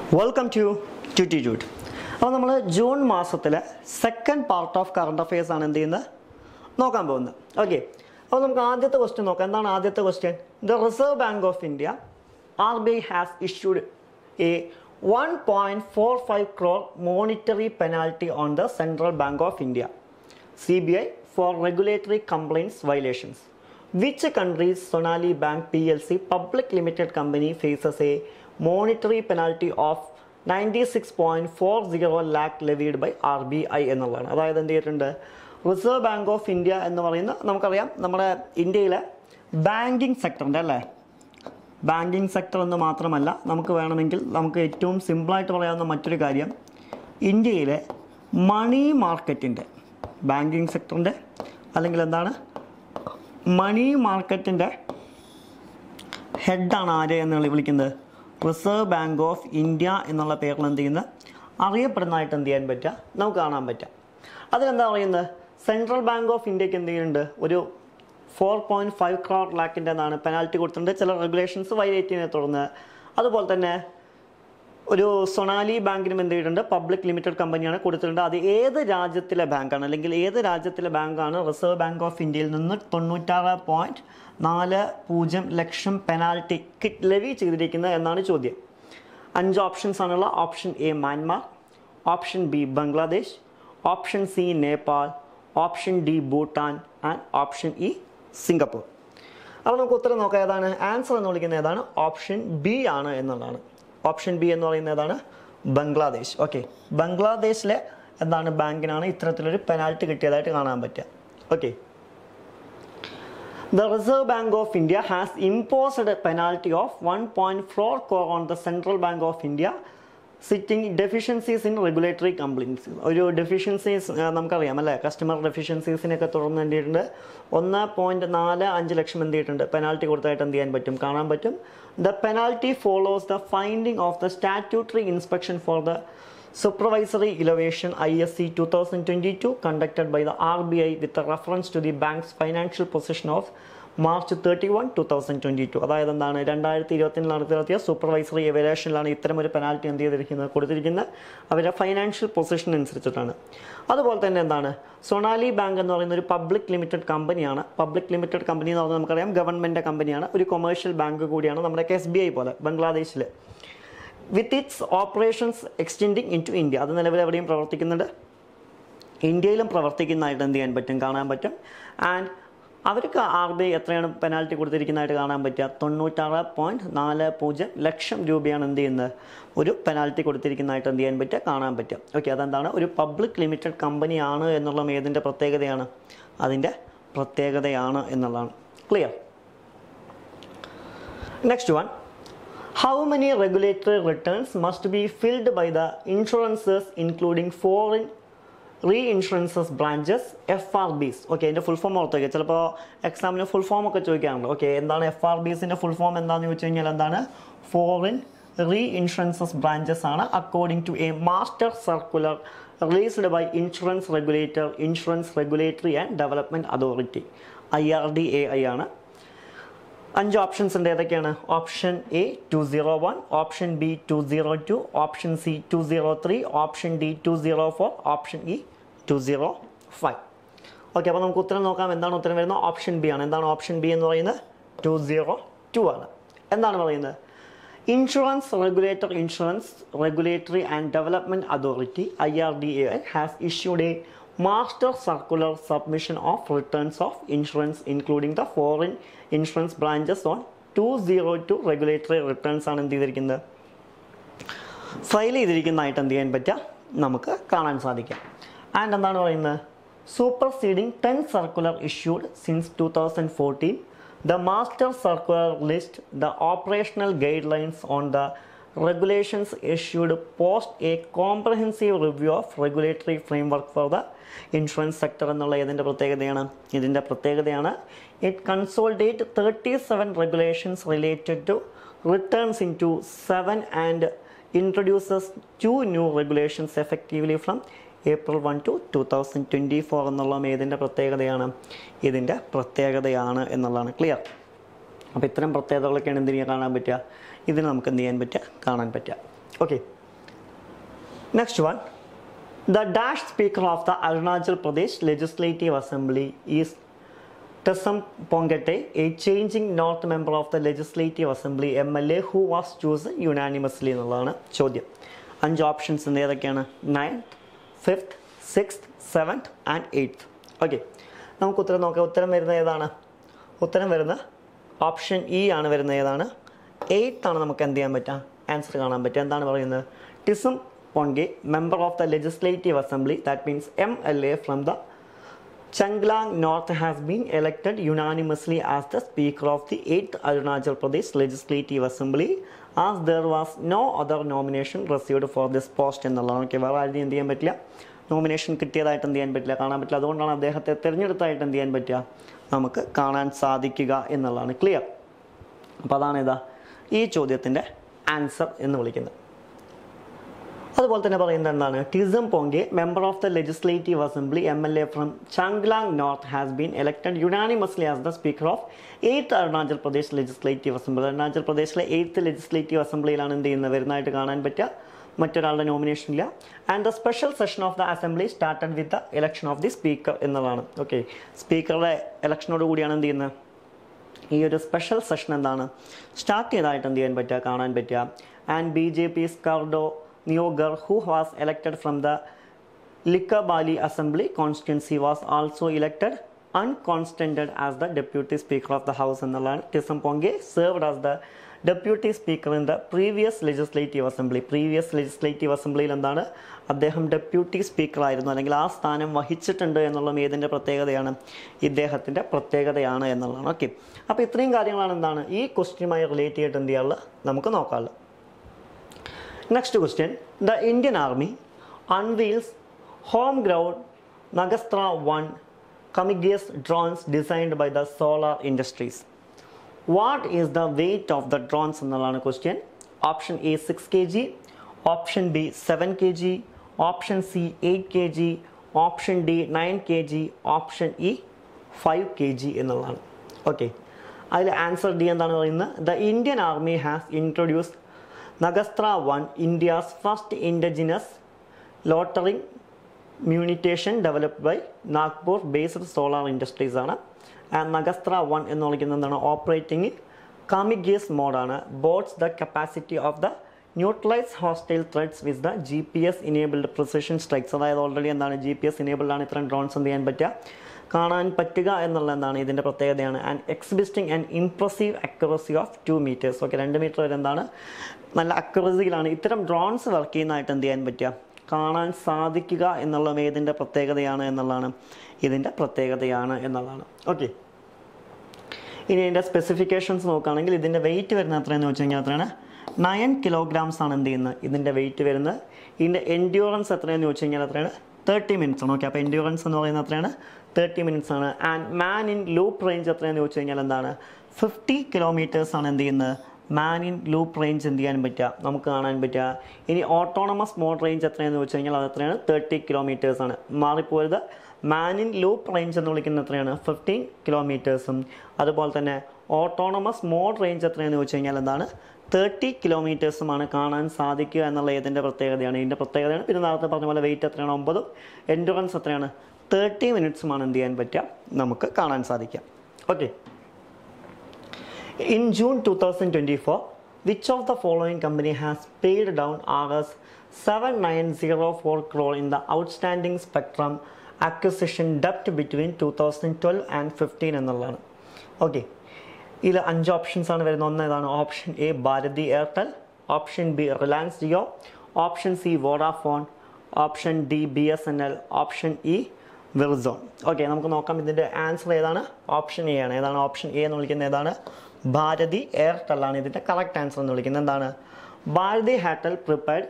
Welcome to ട്യൂട്ടിറ്റ്യൂഡ്. അപ്പോൾ നമ്മൾ June മാസത്തിലെ second part of current affairs ആണ് എന്ത് ചെയ്യുന്നത് നോക്കാൻ പോകുന്നത്. ഓക്കെ, അപ്പോൾ നമുക്ക് ആദ്യത്തെ ക്വസ്റ്റ്യൻ നോക്കാം. എന്താണ് ആദ്യത്തെ question? The Reserve Bank of India RBI has issued a 1.45 crore monetary penalty on the Central Bank of India CBI for regulatory complaints violations. Which country's Sonali Bank PLC public limited company faces a monetary penalty of 96.40 lakh levied by RBI എന്നുള്ളതാണ്. അതായത് എന്ത് ചെയ്തിട്ടുണ്ട്, reserve Bank of India എന്ന് പറയുന്ന നമുക്കറിയാം നമ്മുടെ ഇന്ത്യയിലെ banking സെക്ടറിൻ്റെ അല്ലേ, ബാങ്കിങ് സെക്ടർ എന്ന് മാത്രമല്ല നമുക്ക് വേണമെങ്കിൽ നമുക്ക് ഏറ്റവും സിമ്പിളായിട്ട് പറയാവുന്ന മറ്റൊരു കാര്യം ഇന്ത്യയിലെ മണി മാർക്കറ്റിൻ്റെ ബാങ്കിങ് സെക്ടറിൻ്റെ അല്ലെങ്കിൽ എന്താണ് മണി മാർക്കറ്റിൻ്റെ ഹെഡാണ് ആര് എന്ന് വിളിക്കുന്നത് റിസർവ് ബാങ്ക് ഓഫ് ഇന്ത്യ എന്നുള്ള പേരിൽ എന്ത് ചെയ്യുന്നത് അറിയപ്പെടുന്നതായിട്ട് എന്ത് ചെയ്യാൻ പറ്റുക നമുക്ക് കാണാൻ പറ്റുക. അതിലെന്താ പറയുന്നത്, സെൻട്രൽ ബാങ്ക് ഓഫ് ഇന്ത്യക്ക് എന്ത് ചെയ്യുന്നുണ്ട്, ഒരു 4.5 crore ലാക്കിൻ്റെ എന്നാണ് പെനാൽറ്റി കൊടുത്തിട്ടുണ്ട് ചില റെഗുലേഷൻസ് വയലേറ്റ് ചെയ്യുന്നതിനെ തുടർന്ന്. അതുപോലെ തന്നെ ഒരു സൊണാലി ബാങ്കിനും എന്ത് ചെയ്തിട്ടുണ്ട്, പബ്ലിക് ലിമിറ്റഡ് കമ്പനിയാണ് കൊടുത്തിട്ടുണ്ട്. അത് ഏത് രാജ്യത്തിലെ ബാങ്കാണ് അല്ലെങ്കിൽ ഏത് രാജ്യത്തിലെ ബാങ്കാണ് റിസർവ് ബാങ്ക് ഓഫ് ഇന്ത്യയിൽ നിന്ന് 96.40 ലക്ഷം പെനാൽറ്റി ലെവി ചെയ്തിരിക്കുന്നത് എന്നാണ് ചോദ്യം. 5 ഓപ്ഷൻസ് ആണുള്ള. Option A Myanmar, option B Bangladesh, option C Nepal, option D Bhutan and option E Singapore. അപ്പോൾ നമുക്ക് ഉത്തരം നോക്കാം. ഏതാണ് ആൻസർ എന്ന് വിളിക്കുന്നത്? ഏതാണ്? ഓപ്ഷൻ ബി ആണ് എന്നുള്ളതാണ്. ഓപ്ഷൻ ബി എന്ന് പറയുന്നത് ഏതാണ്? ബംഗ്ലാദേശ്. ഓക്കെ, ബംഗ്ലാദേശിലെ എന്താണ് ബാങ്കിനാണ് ഇത്തരത്തിലൊരു പെനാൽറ്റി കിട്ടിയതായിട്ട് കാണാൻ പറ്റുക. Okay, The Reserve Bank of India has imposed a penalty of 1.4 crore on the Central Bank of India citing deficiencies in regulatory compliance. ഒരു ഡെഫിഷ്യൻസീസ് നമുക്കറിയാം അല്ലേ, കസ്റ്റമർ ഡെഫിഷ്യൻസീസിനൊക്കെ തുറന്ന് എന്ത് ചെയ്തിട്ടുണ്ട് 1.45 ലക്ഷം എന്ത് ചെയ്തിട്ടുണ്ട് പെനാൽറ്റി കൊടുത്തായിട്ട് എന്ത് ചെയ്യാൻ പറ്റും, കാണാൻ പറ്റും. The penalty follows the finding of the statutory inspection for the supervisory elevation ISC 2022 conducted by the RBI with a reference to the bank's financial position of March 31, 2022. അതായത് എന്താണ് 2020 നടത്തിയ സൂപ്പർവൈസറി എവാലുവേഷനിലാണ് ഇത്തരമൊരു പെനാൽറ്റി എന്ത് ചെയ്തിരിക്കുന്നത് കൊടുത്തിരിക്കുന്നത് അവരുടെ ഫൈനാൻഷ്യൽ പൊസിഷൻ അനുസരിച്ചിട്ടാണ്. അതുപോലെ തന്നെ എന്താണ് സൊണാലി ബാങ്ക് എന്ന് പറയുന്ന ഒരു പബ്ലിക് ലിമിറ്റഡ് കമ്പനിയാണ്. പബ്ലിക് ലിമിറ്റഡ് കമ്പനി എന്ന് പറഞ്ഞാൽ നമുക്കറിയാം ഗവൺമെൻറ് കമ്പനിയാണ്, ഒരു കൊമേഴ്ഷ്യൽ ബാങ്ക് കൂടിയാണ് നമ്മുടെ SBI പോലെ ബംഗ്ലാദേശിൽ. With its operations extending into India, അത് നിലവിൽ എവിടെയും പ്രവർത്തിക്കുന്നുണ്ട്, ഇന്ത്യയിലും പ്രവർത്തിക്കുന്നതായിട്ട് എന്ത് ചെയ്യാൻ പറ്റും, കാണാൻ പറ്റും. ആൻഡ് അവർക്ക് RBI എത്രയാണ് പെനാൽറ്റി കൊടുത്തിരിക്കുന്നതായിട്ട് കാണാൻ പറ്റുക, 96.40 ലക്ഷം രൂപയാണ് എന്ത് ചെയ്യുന്നത് ഒരു പെനാൽറ്റി കൊടുത്തിരിക്കുന്നതായിട്ട് എന്ത് ചെയ്യാൻ പറ്റുക, കാണാൻ പറ്റുക. ഓക്കെ, അതെന്താണ് ഒരു പബ്ലിക് ലിമിറ്റഡ് കമ്പനിയാണ് എന്നുള്ള ഏതിൻ്റെ പ്രത്യേകതയാണ്, അതിൻ്റെ പ്രത്യേകതയാണ് എന്നുള്ളതാണ്. Clear? Next one, how many regulatory returns must be filled by the insurances including foreign reinsurances branches FRBs? Okay, അതിൻ്റെ ഫുൾ ഫോം ഓർത്ത് വയ്ക്കുക, ചിലപ്പോൾ എക്സാമിന് ഫുൾ ഫോം ഒക്കെ ചോദിക്കാറുണ്ട്. ഓക്കെ, എന്താണ് FRBസിൻ്റെ ഫുൾ ഫോം എന്താണെന്ന് ചോദിച്ചു കഴിഞ്ഞാൽ എന്താണ് ഫോറിൻ റീഇൻഷുറൻസസ് ബ്രാഞ്ചസ് ആണ്. According to a master circular released by insurance regulator, insurance regulatory and development authority IRDAI ആണ്. 5 ഓപ്ഷൻസ് ഉണ്ട്. ഏതൊക്കെയാണ്? Option A 201, option B 202, option C 203, option D 204, option E 205. Okay, അപ്പോൾ നമുക്ക് ഉത്തരം നോക്കാം. എന്താണ് ഉത്തരം വരുന്നത്? ഓപ്ഷൻ ബി ആണ്. എന്താണ് ഓപ്ഷൻ ബി എന്ന് പറയുന്നത്? 202 ആണ്. എന്താണ് പറയുന്നത്? Insurance regulator, insurance regulatory and development authority IRDAI has issued a master circular submission of returns of insurance including the foreign insurance branches on 202 regulatory returns ആണ് എന്ത് ചെയ്തിരിക്കുന്നത് ഫയൽ ചെയ്തിരിക്കുന്നതായിട്ട് എന്ത് ചെയ്യാൻ പറ്റുക നമുക്ക് കാണാൻ സാധിക്കാം. ആൻഡ് എന്താണ് പറയുന്നത്? Superseding 10 circular issued since 2014, the master circular list the operational guidelines on the regulations issued post a comprehensive review of regulatory framework for the insurance sector എന്നുള്ള ഇതിൻ്റെ പ്രത്യേകതയാണ്, ഇതിൻ്റെ പ്രത്യേകതയാണ് it consolidate 37 regulations related to returns into 7 and introduces 2 new regulations effectively from April 1 to 2024 എന്നുള്ള ഇതിൻ്റെ പ്രത്യേകതയാണ്, ഇതിൻ്റെ പ്രത്യേകതയാണ് എന്നുള്ളതാണ്. ക്ലിയർ? അപ്പോൾ ഇത്തരം പ്രത്യേകതകളൊക്കെയാണ് എന്തിനു കാണാൻ പറ്റുക, ഇതിന് നമുക്ക് എന്ത് ചെയ്യാൻ പറ്റുക, കാണാൻ പറ്റുക. Okay, Next one. The dash speaker of the Arunachal Pradesh Legislative Assembly is Tesam Pongate, a changing North member of the Legislative Assembly MLA who was chosen unanimously എന്നുള്ളതാണ് ചോദ്യം. 5 ഓപ്ഷൻസ് ഏതൊക്കെയാണ്? 9th, 5th, 6th, 7th and 8th. Okay, നമുക്ക് ഉത്തരം നോക്കാം. ഉത്തരം വരുന്നത് ഏതാണ്? ഉത്തരം വരുന്നത് ഓപ്ഷൻ ഇ ആണ് വരുന്നത്. ഏതാണ്? 8th ആണ് നമുക്ക് എന്ത് ചെയ്യാൻ പറ്റുക? ആൻസർ കാണാൻ പറ്റുക. എന്താണ് പറയുന്നത്? Tesam Ponge, member of the Legislative Assembly, that means MLA from the Changlang North, has been elected unanimously as the Speaker of the 8th Arunachal Pradesh Legislative Assembly, as there was no other nomination received for this post എന്നുള്ളതാണ്. Okay, വേറെ ആരും എന്ത് ചെയ്യാൻ പറ്റില്ല, nomination കിട്ടിയതായിട്ട് എന്ത് ചെയ്യാൻ പറ്റില്ല, കാണാൻ പറ്റില്ല. അതുകൊണ്ടാണ് അദ്ദേഹത്തെ തിരഞ്ഞെടുത്തായിട്ട് എന്ത് ചെയ്യാൻ പറ്റുക, നമുക്ക് കാണാൻ സാധിക്കുക എന്നുള്ളതാണ്. ക്ലിയർ? അപ്പോൾ അതാണ് ഇതാ ഈ ചോദ്യത്തിൻ്റെ ആൻസർ എന്ന് വിളിക്കുന്നത്. അതുപോലെ തന്നെ പറയുന്നത് എന്താണ്? Tesam Pongte, member of the legislative assembly MLA from Changlang North, has been elected unanimously as the speaker of 8th Arunachal Pradesh legislative assembly. Arunachal പ്രദേശിലെ 8th ലെജിസ്ലേറ്റീവ് അസംബ്ലിയിലാണ് എന്ത് ചെയ്യുന്നത്, വരുന്നതായിട്ട് കാണാൻ പറ്റുക. മറ്റൊരാളുടെ നോമിനേഷൻ ഇല്ല. And the special session of the assembly started with the election of the speaker എന്നുള്ളതാണ്. Okay, സ്പീക്കറുടെ ഇലക്ഷനോട് കൂടിയാണ് എന്ത് ചെയ്യുന്നത്, ഈ ഒരു സ്പെഷ്യൽ സെഷൻ എന്താണ് സ്റ്റാർട്ട് ചെയ്തതായിട്ട് എന്ത് ചെയ്യാൻ പറ്റുക, കാണാൻ പറ്റുക. ആൻഡ് BJP സ്കർഡോ Neogar, who was elected from the Likabali Assembly constituency, was also elected uncontested as the Deputy Speaker of the House. Tisam Ponge served as the Deputy Speaker in the previous Legislative Assembly. Previous Legislative Assembly എന്താണ്, അദ്ദേഹം deputy speaker ആയിരുന്നു, അല്ലെങ്കിൽ ആ സ്ഥാനം വഹിച്ചിട്ടുണ്ട് എന്നുള്ളത് ഏതിൻ്റെ പ്രത്യേകതയാണ്, ഇദ്ദേഹത്തിൻ്റെ പ്രത്യേകതയാണ് എന്നുള്ളതാണ്. ഓക്കെ, അപ്പോൾ ഇത്രയും കാര്യങ്ങളാണ് എന്താണ് ഈ ക്വസ്റ്റ്യനുമായി റിലേറ്റ് ചെയ്തിട്ട് എന്ത് ചെയ്യാനുള്ളത് നമുക്ക് നോക്കാനുള്ളത്. Next question. The Indian Army unveils homegrown Nagastra 1 Kamigis drones designed by the Solar Industries. What is the weight of the drones എന്നുള്ളതാണ് question. Option A 6 kg, Option B 7 kg, Option C 8 kg, Option D 9 kg, Option E 5 kg എന്നുള്ളതാണ്. Okay, അതിൽ answer D എന്താണ് പറയുന്നത്? The Indian Army has introduced Nagastra 1, India's first indigenous loitering munition developed by Nagpur-based Solar Industries ആണ്. And Nagastra 1 എന്ന് വിളിക്കുന്നത് എന്താണ്, operating Kamigis മോഡാണ്. Boasts the capacity of the neutralise hostile threats with the GPS enabled precision strikes. അതായത് already എന്താണ് GPS enabled ആണ് ഇത്രയും drones എന്ത് ചെയ്യാൻ പറ്റുക, കാണാൻ പറ്റുക എന്നുള്ള എന്താണ് ഇതിൻ്റെ പ്രത്യേകതയാണ്. And exhibiting and impressive accuracy of 2 meters. Okay, 2 meter വരെ എന്താണ് നല്ല അക്യുറസിയിലാണ് ഇത്തരം ഡ്രോൺസ് വർക്ക് ചെയ്യുന്നതായിട്ട് എന്ത് ചെയ്യാൻ പറ്റുക, കാണാൻ സാധിക്കുക എന്നുള്ള ഏതിൻ്റെ പ്രത്യേകതയാണ് എന്നുള്ളതാണ്, ഇതിൻ്റെ പ്രത്യേകതയാണ് എന്നുള്ളതാണ്. ഓക്കെ, ഇനി ഇതിൻ്റെ സ്പെസിഫിക്കേഷൻസ് നോക്കുകയാണെങ്കിൽ ഇതിൻ്റെ വെയിറ്റ് വരുന്നത് എത്രയെന്ന് വെച്ച് കഴിഞ്ഞാൽ എത്രയാണ്, 9 kilograms ആണ് എന്ത് ചെയ്യുന്നത് ഇതിൻ്റെ വെയിറ്റ് വരുന്നത്. ഇതിൻ്റെ എൻഡ്യൂറൻസ് എത്രയെന്ന് വെച്ച് കഴിഞ്ഞാൽ എത്രയാണ്, 30 minutes ആണ്. ഓക്കെ, അപ്പോൾ എൻഡ്യൂറൻസ് എന്ന് പറയുന്നത് എത്രയാണ്, 30 minutes ആണ്. And man in loop range എത്രയെന്ന് വെച്ച് കഴിഞ്ഞാൽ എന്താണ്, 50 kilometers ആണ് എന്ത് ചെയ്യുന്നത്, മാൻ ഇൻ ലൂപ്പ് റേഞ്ച് എന്ത് ചെയ്യാൻ പറ്റുക, നമുക്ക് കാണാൻ പറ്റുക. ഇനി ഓട്ടോണമസ് മോഡ് റേഞ്ച് എത്രയെന്ന് വെച്ച് കഴിഞ്ഞാൽ അത് എത്രയാണ്, 30 kilometers ആണ്. മാറിപ്പോയത് മാൻ ഇൻ ലൂപ്പ് റേഞ്ച് എന്ന് വിളിക്കുന്നത് എത്രയാണ്, 15 kilometers. അതുപോലെ തന്നെ ഓട്ടോണമസ് മോഡ് റേഞ്ച് എത്രയെന്ന് വെച്ച് കഴിഞ്ഞാൽ എന്താണ്, 30 kilometers കാണാൻ സാധിക്കുക എന്നുള്ള ഏതിൻ്റെ പ്രത്യേകതയാണ്, ഇതിൻ്റെ പ്രത്യേകതയാണ്. പിന്നെ നേരത്തെ പറഞ്ഞ പോലെ വെയിറ്റ് എത്രയാണ്, 9. എൻഡുറൻസ് എത്രയാണ്, 30 minutes എന്ത് ചെയ്യാൻ പറ്റുക, നമുക്ക് കാണാൻ സാധിക്കുക. Okay, in June 2024, which of the following company has paid down Rs 7904 crore in the outstanding spectrum acquisition debt between 2012 and 15 എന്നുള്ളതാണ്. ഓക്കെ, ഇതിൽ 5 ഓപ്ഷൻസ് ആണ് വരുന്നത്. ഒന്ന് ഏതാണ്, option A Bharti Airtel, option B Reliance Jio, option C Vodafone, option D BSNL, option E Verizon. Okay, നമുക്ക് നോക്കാം ഇതിൻ്റെ answer ഏതാണ്, ഓപ്ഷൻ എ ആണ്. ഏതാണ് ഓപ്ഷൻ എ എന്ന് വിളിക്കുന്നത്, ഏതാണ്, ഭാരതി എയർടെൽ ആണ് ഇതിൻ്റെ കറക്റ്റ് ആൻസർ എന്ന് വിളിക്കുന്നത്. എന്താണ്, Bharti Airtel prepaid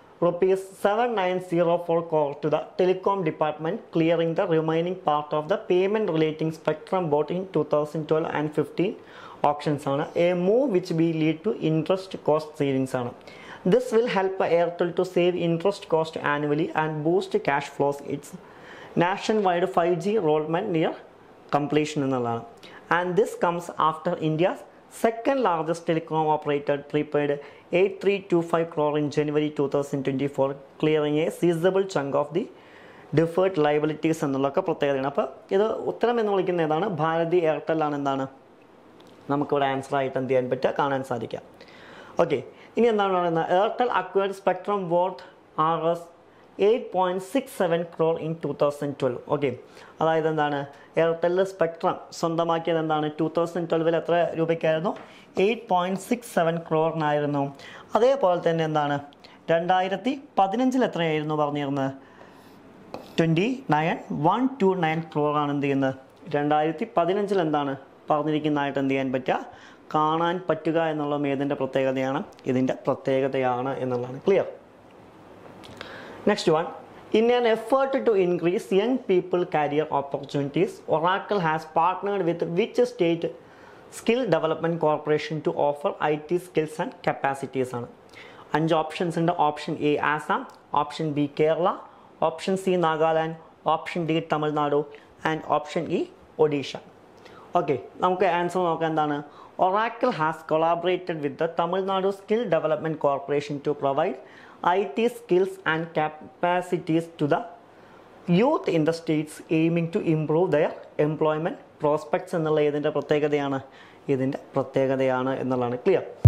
₹7904 crore to the telecom department, clearing the remaining part of the payment relating spectrum bought in 2012 and 15 auctions ആണ്. A move which will lead to interest cost savings ആണ്. This will help Airtel to save interest cost annually and boost cash flows. Its nationwide 5G rollout near completion എന്നുള്ളതാണ്. And this comes after India's Second largest telecom operator prepaid 8325 crore in January 2024, clearing a sizable chunk of the deferred liabilities എന്നുള്ളതൊക്കെ പ്രത്യേകതയാണ്. അപ്പോൾ ഇത് ഉത്തരം എന്ന് വിളിക്കുന്ന ഏതാണ്? Bharati Airtel ആണ് എന്താണ് നമുക്കിവിടെ ആൻസർ ആയിട്ട് എന്ത് ചെയ്യാൻ പറ്റുക, കാണാൻ സാധിക്കുക. ഓക്കെ, ഇനി എന്താണ് പറയുന്നത്? Airtel acquired spectrum worth Rs 8.67 crore in 2012. Okay, അതായത് എന്താണ് എയർടെല്ലിൽ സ്പെക്ട്രം സ്വന്തമാക്കിയത് എന്താണ് 2012 എത്ര രൂപയ്ക്കായിരുന്നു? 8.67 crore. അതേപോലെ തന്നെ എന്താണ് 2015 എത്രയായിരുന്നു പറഞ്ഞിരുന്നത്? 129 crore ആണ് എന്ത് ചെയ്യുന്നത് 2015 എന്താണ് പറഞ്ഞിരിക്കുന്നതായിട്ട് എന്ത് ചെയ്യാൻ പറ്റുക, കാണാൻ പറ്റുക എന്നുള്ളതും ഏതിൻ്റെ പ്രത്യേകതയാണ്? ഇതിൻ്റെ പ്രത്യേകതയാണ് എന്നുള്ളതാണ്. Clear? Next one, in an effort to increase young people career opportunities, Oracle has partnered with which state skill development corporation to offer IT skills and capacities? ആണ് 5 ഓപ്ഷൻസ് ഉണ്ട്. Option A Assam, option B Kerala, option C Nagaland, option D Tamil Nadu and option E Odisha. Okay, നമുക്ക് answer നോക്കാം. എന്താണ്? Oracle has collaborated with the Tamil Nadu Skill Development Corporation to provide IT skills and capacities to the youth in the states, aiming to improve their employment prospects എന്നുള്ള ഇതിൻ്റെ പ്രത്യേകതയാണ് എന്നുള്ളതാണ്. Clear?